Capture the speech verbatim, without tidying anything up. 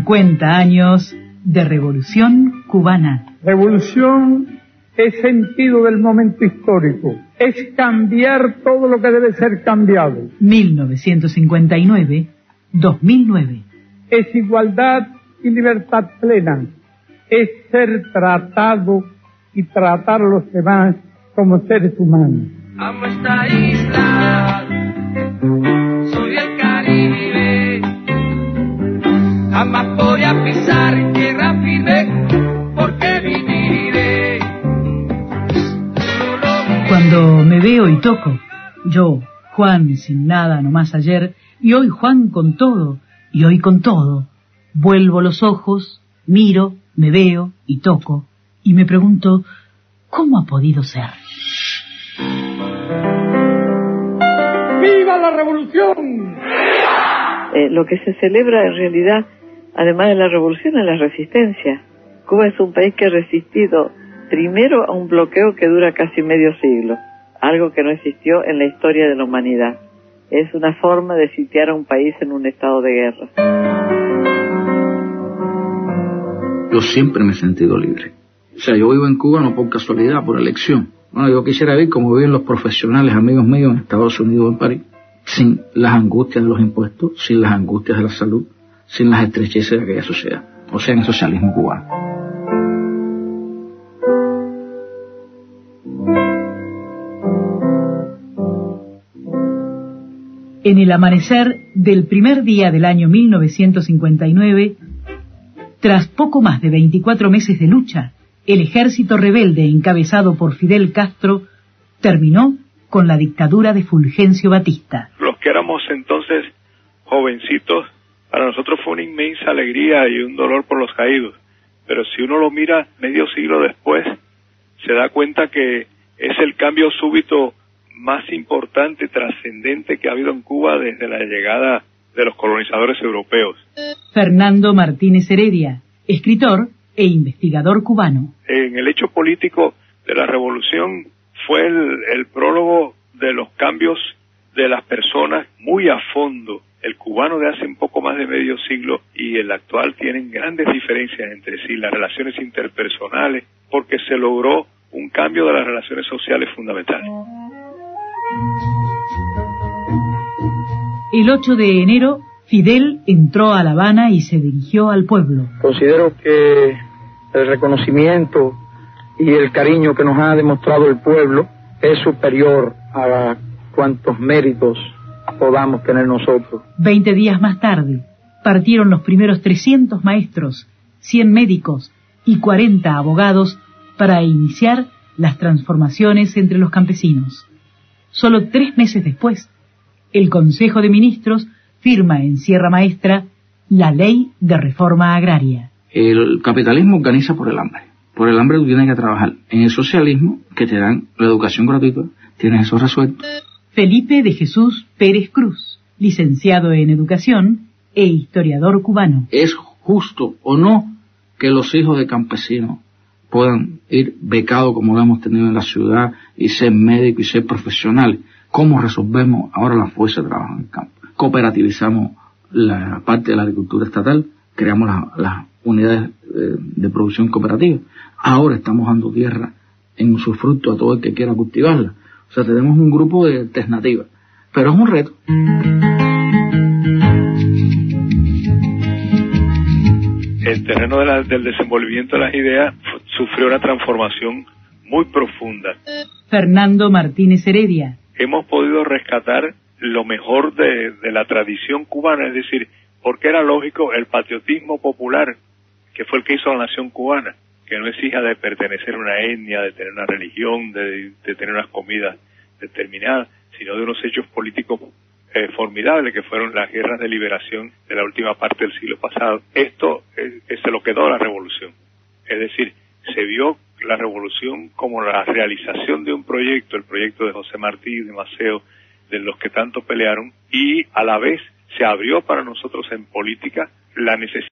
cincuenta años de Revolución Cubana. Revolución es sentido del momento histórico, es cambiar todo lo que debe ser cambiado. mil novecientos cincuenta y nueve a dos mil nueve. Es igualdad y libertad plena, es ser tratado y tratar a los demás como seres humanos. Amo esta isla, soy del Caribe, jamás voy a pisar tierra firme, porque viviré. Cuando me veo y toco, yo, Juan sin nada nomás ayer, y hoy Juan con todo, y hoy con todo, vuelvo los ojos, miro, me veo y toco, y me pregunto, ¿cómo ha podido ser? ¡Viva la revolución! Eh, lo que se celebra en realidad, además de la revolución, es la resistencia. Cuba es un país que ha resistido primero a un bloqueo que dura casi medio siglo, algo que no existió en la historia de la humanidad. Es una forma de sitiar a un país en un estado de guerra. Yo siempre me he sentido libre. O sea, yo vivo en Cuba no por casualidad, por elección. Bueno, yo quisiera ver cómo viven los profesionales, amigos míos en Estados Unidos o en París, sin las angustias de los impuestos, sin las angustias de la salud, sin las estrecheces de aquella sociedad. O sea, en el socialismo cubano. En el amanecer del primer día del año mil novecientos cincuenta y nueve, tras poco más de veinticuatro meses de lucha, el ejército rebelde encabezado por Fidel Castro terminó con la dictadura de Fulgencio Batista. Los que éramos entonces jovencitos, para nosotros fue una inmensa alegría y un dolor por los caídos. Pero si uno lo mira medio siglo después, se da cuenta que es el cambio súbito más importante, trascendente que ha habido en Cuba desde la llegada de los colonizadores europeos. Fernando Martínez Heredia, escritor e investigador cubano. En el hecho político de la revolución fue el, el prólogo de los cambios de las personas muy a fondo. El cubano de hace un poco más de medio siglo y el actual tienen grandes diferencias entre sí, las relaciones interpersonales, porque se logró un cambio de las relaciones sociales fundamentales. El ocho de enero, Fidel entró a La Habana y se dirigió al pueblo. Considero que el reconocimiento y el cariño que nos ha demostrado el pueblo es superior a cuantos méritos podamos tener nosotros. Veinte días más tarde, partieron los primeros trescientos maestros, cien médicos y cuarenta abogados para iniciar las transformaciones entre los campesinos. Solo tres meses después, el Consejo de Ministros firma en Sierra Maestra la Ley de Reforma Agraria. El capitalismo organiza por el hambre. Por el hambre tú tienes que trabajar. En el socialismo, que te dan la educación gratuita, tienes eso resuelto. Felipe de Jesús Pérez Cruz, licenciado en Educación e historiador cubano. ¿Es justo o no que los hijos de campesinos puedan ir becados como lo hemos tenido en la ciudad y ser médicos y ser profesionales? ¿Cómo resolvemos ahora la fuerza de trabajo en el campo? Cooperativizamos la parte de la agricultura estatal, creamos las la unidades de, de producción cooperativa. Ahora estamos dando tierra en usufructo a todo el que quiera cultivarla. O sea, tenemos un grupo de alternativas, pero es un reto. El terreno de la, del desenvolvimiento de las ideas sufrió una transformación muy profunda. Fernando Martínez Heredia. Hemos podido rescatar lo mejor de, de la tradición cubana, es decir, porque era lógico el patriotismo popular, que fue el que hizo la nación cubana, que no es hija de pertenecer a una etnia, de tener una religión, de, de tener unas comidas determinadas, sino de unos hechos políticos eh, formidables que fueron las guerras de liberación de la última parte del siglo pasado. Esto eh, se lo quedó a la revolución, es decir, se vio la revolución como la realización de un proyecto, el proyecto de José Martí, de Maceo, de los que tanto pelearon, y a la vez se abrió para nosotros en política la necesidad